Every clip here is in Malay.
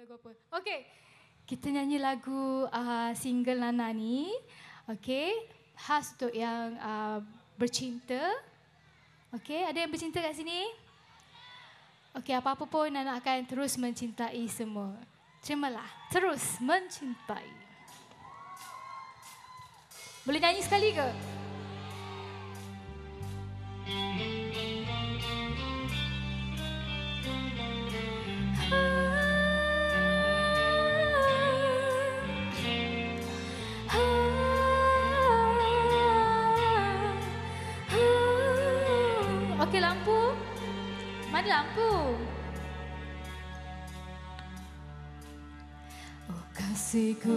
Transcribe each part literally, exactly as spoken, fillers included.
lagu apa? Okey, kita nyanyi lagu uh, single Nana ni. Okey, khas untuk yang uh, bercinta. Okey, ada yang bercinta kat sini? Okey, apa-apa pun Nana akan terus mencintai semua. Terimalah, terus mencintai. Boleh nyanyi sekali ke? Okey, lampu. Mana lampu? Oh kasihku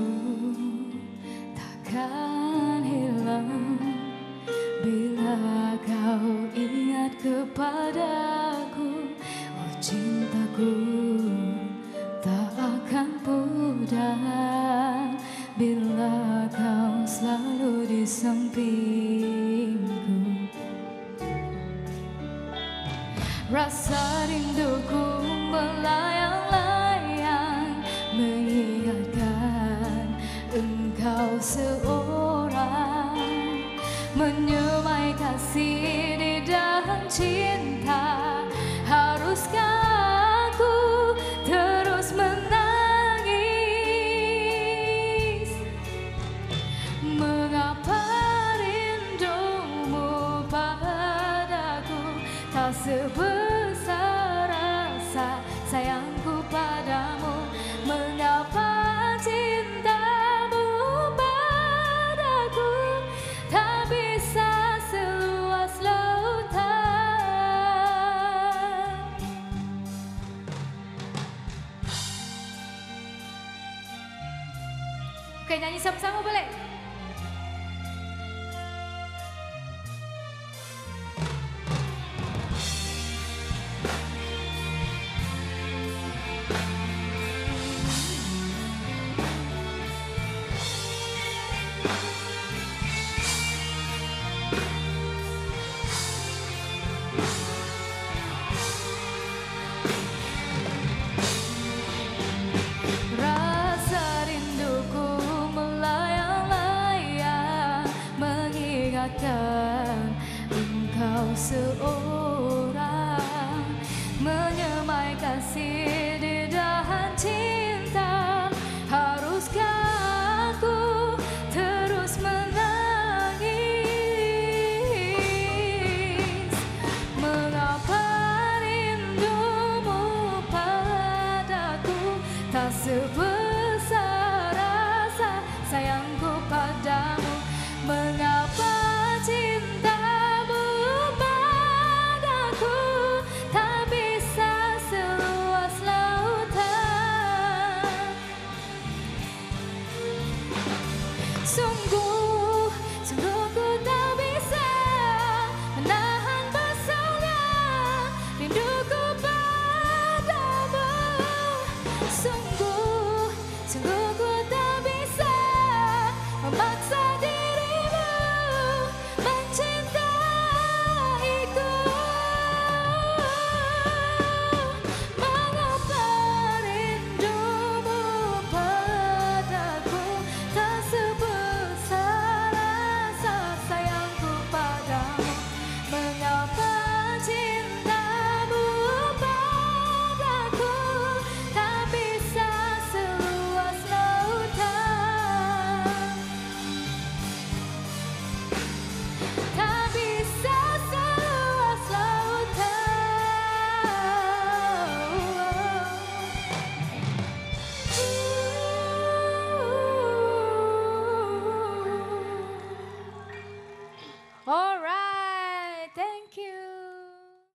takkan hilang bila kau ingat kepadaku. Oh cintaku tak akan pudar bila kau selalu di sampingku. Rasa rinduku melayang-layang mengingatkan engkau seorang, menyemai kasih di dalam cinta. Haruskah aku terus menangis? Mengapa rindumu padaku tak sebesar rasa sayangku padamu? Mengapa cintamu padaku tak bisa seluas lautan? Okey, nyanyi sama-sama boleh? Engkau seorang, menyemai kasih di dahan cinta. Haruskah aku terus menangis? Mengapa rindumu padaku tak sebesar rasa sayangku padamu? Mengapa cintamu padaku tak bisa seluas lautan? Sungguh, sungguh ku tak bisa menahan besarnya rinduku padamu. Sungguh, sungguh ku tak bisa memaksa